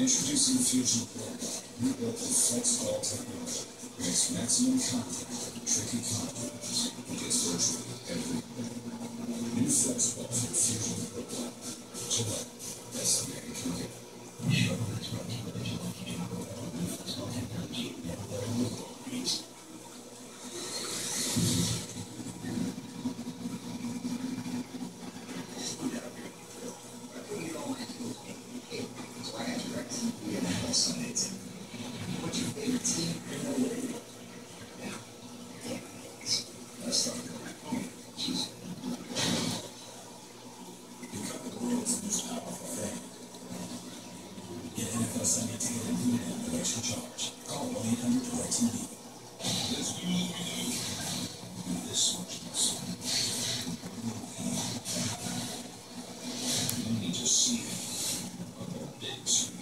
Introducing Fusion Pro, rebuilt with FlexBall technology. Makes maximum contact with tricky contours against virtually everything. New FlexBall from Fusion Pro. Gillette, best man can get. What's your favorite team? Yeah. Let's start going. Become the world's most powerful fan. Get NFL Sunday ticket included at no extra charge. Call 1-800-DIRECTV. There's new movie and this much you need to see it on the big screen.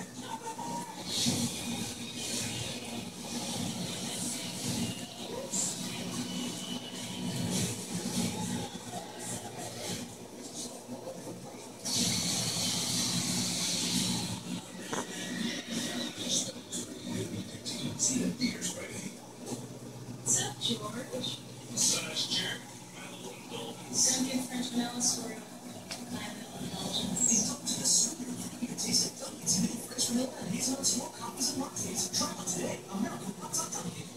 See the theaters right here. What's up, George? Massage chair. My little indulgence. Dunkin' French vanilla story. My little indulgence. He's up to the super. You can taste it. Dunkin's mini French vanilla and hazelnut small coffees and lattes. Try one today. American Hot Dunkin'.